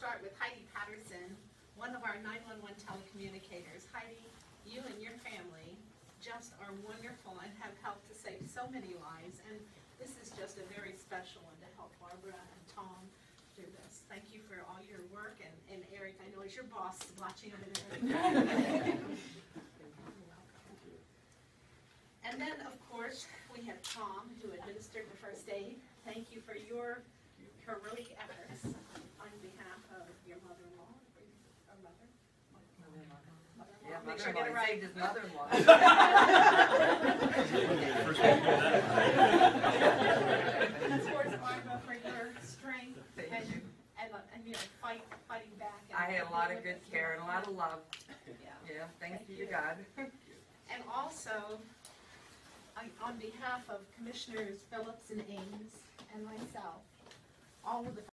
start with Heidi Patterson, one of our 911 telecommunicators. Heidi, you and your family just are wonderful and have helped to save so many lives, and this is just a very special one to help Barbara and Tom do this. Thank you for all your work, and Eric, I know is your boss watching over there. And then, of course, we have Tom, who administered the first aid. Thank you for your heroic efforts on behalf of your mother-in-law, or mother? Yeah, Make sure I get it mother-in-law. right. Saved his mother-in-law. Of course, Barbara, for your strength and fighting back. I had a lot of good care and a lot of love. Yeah, Thanks be to God. And also, on behalf of Commissioners Phillips and Ames and myself, all of the